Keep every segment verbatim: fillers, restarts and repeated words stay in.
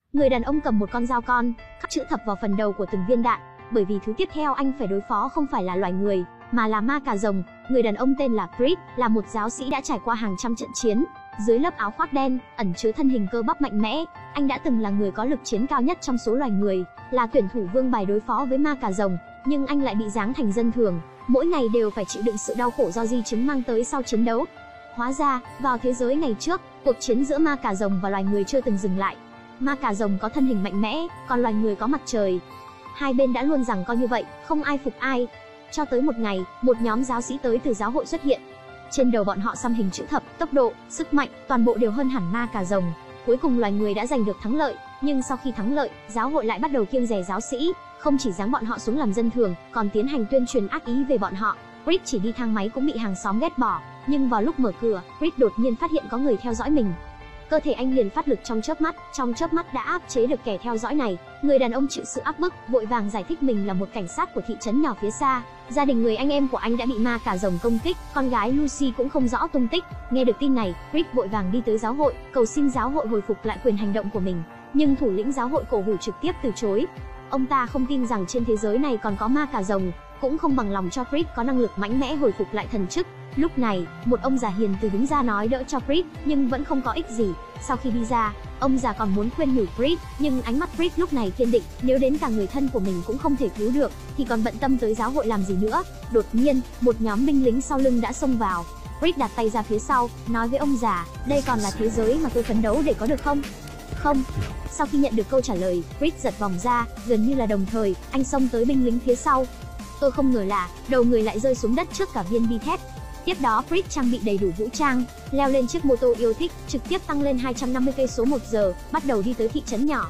Người đàn ông cầm một con dao con, khắc chữ thập vào phần đầu của từng viên đạn, bởi vì thứ tiếp theo anh phải đối phó không phải là loài người, mà là ma cà rồng. Người đàn ông tên là Creed, là một giáo sĩ đã trải qua hàng trăm trận chiến. Dưới lớp áo khoác đen, ẩn chứa thân hình cơ bắp mạnh mẽ, anh đã từng là người có lực chiến cao nhất trong số loài người, là tuyển thủ vương bài đối phó với ma cà rồng, nhưng anh lại bị giáng thành dân thường, mỗi ngày đều phải chịu đựng sự đau khổ do di chứng mang tới sau chiến đấu. Hóa ra, vào thế giới ngày trước, cuộc chiến giữa ma cà rồng và loài người chưa từng dừng lại. Ma cà rồng có thân hình mạnh mẽ, còn loài người có mặt trời. Hai bên đã luôn giằng co như vậy, không ai phục ai. Cho tới một ngày, một nhóm giáo sĩ tới từ giáo hội xuất hiện. Trên đầu bọn họ xăm hình chữ thập, tốc độ, sức mạnh, toàn bộ đều hơn hẳn ma cà rồng. Cuối cùng loài người đã giành được thắng lợi, nhưng sau khi thắng lợi, giáo hội lại bắt đầu kiêng dè giáo sĩ, không chỉ giáng bọn họ xuống làm dân thường, còn tiến hành tuyên truyền ác ý về bọn họ. Creed chỉ đi thang máy cũng bị hàng xóm ghét bỏ, nhưng vào lúc mở cửa, Creed đột nhiên phát hiện có người theo dõi mình. Cơ thể anh liền phát lực trong chớp mắt, trong chớp mắt đã áp chế được kẻ theo dõi này. Người đàn ông chịu sự áp bức, vội vàng giải thích mình là một cảnh sát của thị trấn nhỏ phía xa. Gia đình người anh em của anh đã bị ma cà rồng công kích, con gái Lucy cũng không rõ tung tích. Nghe được tin này, Creed vội vàng đi tới giáo hội, cầu xin giáo hội hồi phục lại quyền hành động của mình. Nhưng thủ lĩnh giáo hội cổ hủ trực tiếp từ chối. Ông ta không tin rằng trên thế giới này còn có ma cà rồng, cũng không bằng lòng cho Creed có năng lực mạnh mẽ hồi phục lại thần chức. Lúc này, một ông già hiền từ đứng ra nói đỡ cho Creed, nhưng vẫn không có ích gì. Sau khi đi ra, ông già còn muốn khuyên nhủ Creed, nhưng ánh mắt Creed lúc này kiên định, nếu đến cả người thân của mình cũng không thể cứu được, thì còn bận tâm tới giáo hội làm gì nữa. Đột nhiên, một nhóm binh lính sau lưng đã xông vào. Creed đặt tay ra phía sau, nói với ông già, đây còn là thế giới mà tôi phấn đấu để có được không? Không. Sau khi nhận được câu trả lời, Creed giật vòng ra, gần như là đồng thời, anh xông tới binh lính phía sau. Tôi không ngờ là, đầu người lại rơi xuống đất trước cả viên bi thép. Tiếp đó Creed trang bị đầy đủ vũ trang, leo lên chiếc mô tô yêu thích, trực tiếp tăng lên hai trăm năm mươi cây số một giờ, bắt đầu đi tới thị trấn nhỏ.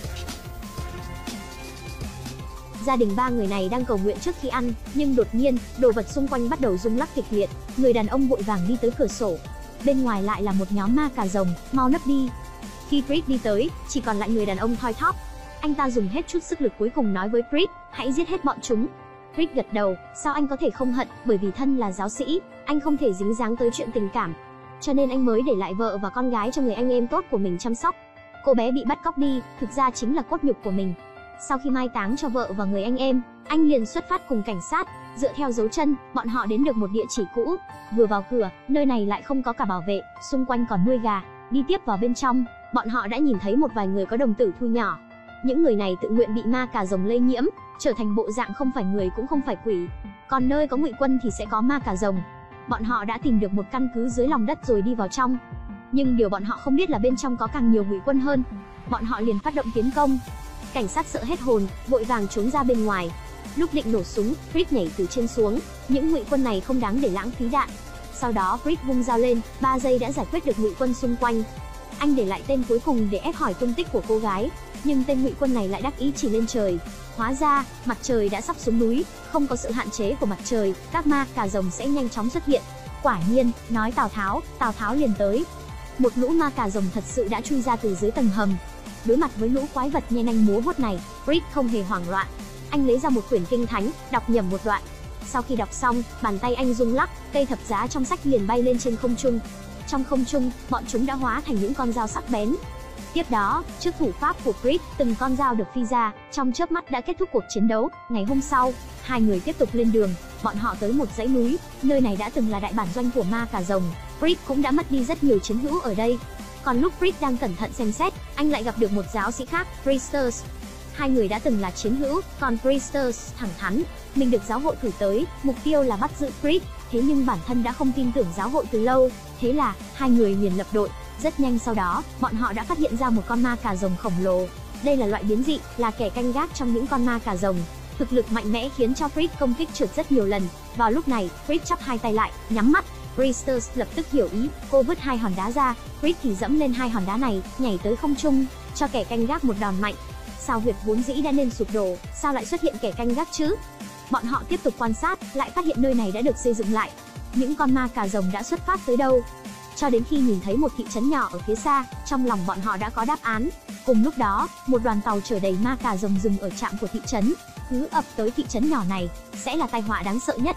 Gia đình ba người này đang cầu nguyện trước khi ăn, nhưng đột nhiên, đồ vật xung quanh bắt đầu rung lắc kịch liệt. Người đàn ông vội vàng đi tới cửa sổ. Bên ngoài lại là một nhóm ma cà rồng, mau nấp đi. Khi Creed đi tới, chỉ còn lại người đàn ông thoi thóp. Anh ta dùng hết chút sức lực cuối cùng nói với Creed, hãy giết hết bọn chúng. Creed gật đầu, sao anh có thể không hận, bởi vì thân là giáo sĩ, anh không thể dính dáng tới chuyện tình cảm. Cho nên anh mới để lại vợ và con gái cho người anh em tốt của mình chăm sóc. Cô bé bị bắt cóc đi, thực ra chính là cốt nhục của mình. Sau khi mai táng cho vợ và người anh em, anh liền xuất phát cùng cảnh sát, dựa theo dấu chân, bọn họ đến được một địa chỉ cũ. Vừa vào cửa, nơi này lại không có cả bảo vệ, xung quanh còn nuôi gà. Đi tiếp vào bên trong, bọn họ đã nhìn thấy một vài người có đồng tử thu nhỏ. Những người này tự nguyện bị ma cà rồng lây nhiễm, trở thành bộ dạng không phải người cũng không phải quỷ. Còn nơi có ngụy quân thì sẽ có ma cà rồng. Bọn họ đã tìm được một căn cứ dưới lòng đất rồi đi vào trong. Nhưng điều bọn họ không biết là bên trong có càng nhiều ngụy quân hơn. Bọn họ liền phát động tiến công. Cảnh sát sợ hết hồn, vội vàng trốn ra bên ngoài. Lúc định nổ súng, Creed nhảy từ trên xuống. Những ngụy quân này không đáng để lãng phí đạn. Sau đó Creed vung dao lên, ba giây đã giải quyết được ngụy quân xung quanh. Anh để lại tên cuối cùng để ép hỏi tung tích của cô gái, nhưng tên ngụy quân này lại đắc ý chỉ lên trời. Hóa ra, mặt trời đã sắp xuống núi, không có sự hạn chế của mặt trời, các ma cà rồng sẽ nhanh chóng xuất hiện. Quả nhiên, nói Tào Tháo, Tào Tháo liền tới. Một lũ ma cà rồng thật sự đã chui ra từ dưới tầng hầm. Đối mặt với lũ quái vật nhe nanh múa vuốt này, Creed không hề hoảng loạn. Anh lấy ra một quyển kinh thánh, đọc nhầm một đoạn. Sau khi đọc xong, bàn tay anh rung lắc, cây thập giá trong sách liền bay lên trên không trung. Trong không trung, bọn chúng đã hóa thành những con dao sắc bén. Tiếp đó, trước thủ pháp của Creed, từng con dao được phi ra, trong chớp mắt đã kết thúc cuộc chiến đấu. Ngày hôm sau, hai người tiếp tục lên đường, bọn họ tới một dãy núi, nơi này đã từng là đại bản doanh của ma cà rồng. Creed cũng đã mất đi rất nhiều chiến hữu ở đây. Còn lúc Creed đang cẩn thận xem xét, anh lại gặp được một giáo sĩ khác, Priesters. Hai người đã từng là chiến hữu, còn Priesters thẳng thắn, mình được giáo hội cử tới, mục tiêu là bắt giữ Creed. Thế nhưng bản thân đã không tin tưởng giáo hội từ lâu, thế là hai người liền lập đội. Rất nhanh sau đó, bọn họ đã phát hiện ra một con ma cà rồng khổng lồ. Đây là loại biến dị, là kẻ canh gác trong những con ma cà rồng. Thực lực mạnh mẽ khiến cho Creed công kích trượt rất nhiều lần. Vào lúc này, Creed chắp hai tay lại, nhắm mắt. Priesters lập tức hiểu ý, cô vứt hai hòn đá ra, Creed thì dẫm lên hai hòn đá này, nhảy tới không trung, cho kẻ canh gác một đòn mạnh. Sao huyệt vốn dĩ đã nên sụp đổ, sao lại xuất hiện kẻ canh gác chứ? Bọn họ tiếp tục quan sát, lại phát hiện nơi này đã được xây dựng lại. Những con ma cà rồng đã xuất phát tới đâu? Cho đến khi nhìn thấy một thị trấn nhỏ ở phía xa, trong lòng bọn họ đã có đáp án. Cùng lúc đó, một đoàn tàu chở đầy ma cà rồng dừng ở trạm của thị trấn. Cứ ập tới thị trấn nhỏ này, sẽ là tai họa đáng sợ nhất.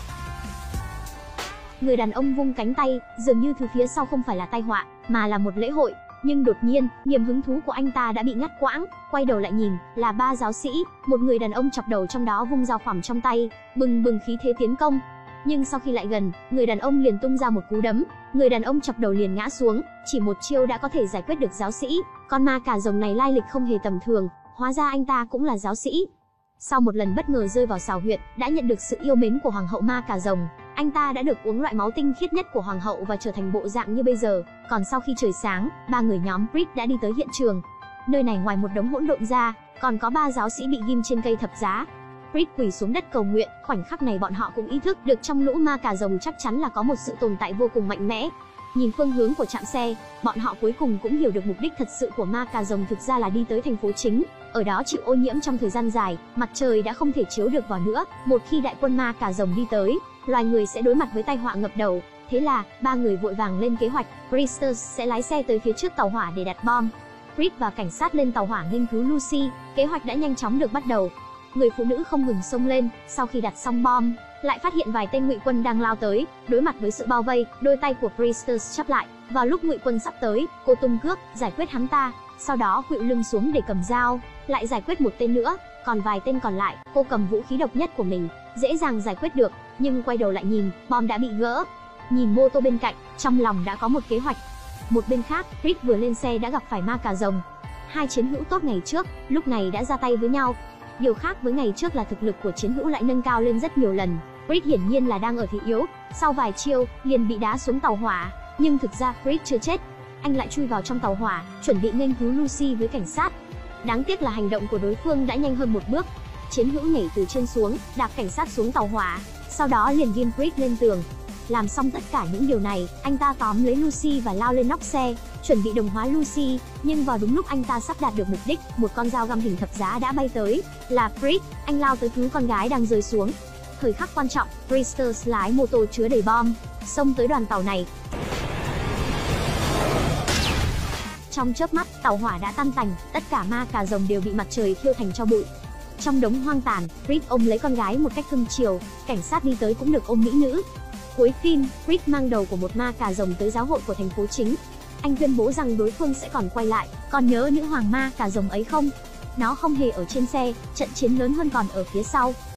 Người đàn ông vung cánh tay, dường như thứ phía sau không phải là tai họa, mà là một lễ hội. Nhưng đột nhiên, niềm hứng thú của anh ta đã bị ngắt quãng, quay đầu lại nhìn, là ba giáo sĩ, một người đàn ông chọc đầu trong đó vung dao phỏng trong tay, bừng bừng khí thế tiến công. Nhưng sau khi lại gần, người đàn ông liền tung ra một cú đấm, người đàn ông chọc đầu liền ngã xuống, chỉ một chiêu đã có thể giải quyết được giáo sĩ. Con ma cà rồng này lai lịch không hề tầm thường, hóa ra anh ta cũng là giáo sĩ. Sau một lần bất ngờ rơi vào xào huyệt, đã nhận được sự yêu mến của hoàng hậu ma cà rồng, anh ta đã được uống loại máu tinh khiết nhất của hoàng hậu và trở thành bộ dạng như bây giờ. Còn sau khi trời sáng, ba người nhóm Creed đã đi tới hiện trường. Nơi này ngoài một đống hỗn độn ra, còn có ba giáo sĩ bị ghim trên cây thập giá. Creed quỳ xuống đất cầu nguyện, khoảnh khắc này bọn họ cũng ý thức được trong lũ ma cà rồng chắc chắn là có một sự tồn tại vô cùng mạnh mẽ. Nhìn phương hướng của trạm xe, bọn họ cuối cùng cũng hiểu được mục đích thật sự của ma cà rồng thực ra là đi tới thành phố chính. Ở đó chịu ô nhiễm trong thời gian dài, mặt trời đã không thể chiếu được vào nữa. Một khi đại quân ma cà rồng đi tới, loài người sẽ đối mặt với tai họa ngập đầu. Thế là, ba người vội vàng lên kế hoạch, Brewster sẽ lái xe tới phía trước tàu hỏa để đặt bom. Creed và cảnh sát lên tàu hỏa nghiên cứu Lucy, kế hoạch đã nhanh chóng được bắt đầu. Người phụ nữ không ngừng xông lên, sau khi đặt xong bom, lại phát hiện vài tên ngụy quân đang lao tới. Đối mặt với sự bao vây, đôi tay của Brewster chắp lại. Vào lúc ngụy quân sắp tới, cô tung cước, giải quyết hắn ta. Sau đó khuỵu lưng xuống để cầm dao, lại giải quyết một tên nữa. Còn vài tên còn lại, cô cầm vũ khí độc nhất của mình, dễ dàng giải quyết được. Nhưng quay đầu lại nhìn, bom đã bị gỡ. Nhìn mô tô bên cạnh, trong lòng đã có một kế hoạch. Một bên khác, Creed vừa lên xe đã gặp phải ma cà rồng. Hai chiến hữu tốt ngày trước, lúc này đã ra tay với nhau. Điều khác với ngày trước là thực lực của chiến hữu lại nâng cao lên rất nhiều lần. Creed hiển nhiên là đang ở thế yếu, sau vài chiêu, liền bị đá xuống tàu hỏa. Nhưng thực ra Creed chưa chết. Anh lại chui vào trong tàu hỏa, chuẩn bị nghênh cứu Lucy với cảnh sát. Đáng tiếc là hành động của đối phương đã nhanh hơn một bước. Chiến hữu nhảy từ trên xuống, đạp cảnh sát xuống tàu hỏa, sau đó liền ghim Creed lên tường. Làm xong tất cả những điều này, anh ta tóm lấy Lucy và lao lên nóc xe, chuẩn bị đồng hóa Lucy. Nhưng vào đúng lúc anh ta sắp đạt được mục đích, một con dao găm hình thập giá đã bay tới. Là Creed, anh lao tới cứu con gái đang rơi xuống. Thời khắc quan trọng, Brewster lái mô tô chứa đầy bom, xông tới đoàn tàu này. Trong chớp mắt, tàu hỏa đã tan tành, tất cả ma cà rồng đều bị mặt trời thiêu thành tro bụi. Trong đống hoang tàn, Creed ôm lấy con gái một cách cưng chiều, cảnh sát đi tới cũng được ôm mỹ nữ. Cuối phim, Creed mang đầu của một ma cà rồng tới giáo hội của thành phố chính. Anh tuyên bố rằng đối phương sẽ còn quay lại. Còn nhớ nữ hoàng ma cà rồng ấy không? Nó không hề ở trên xe, trận chiến lớn hơn còn ở phía sau.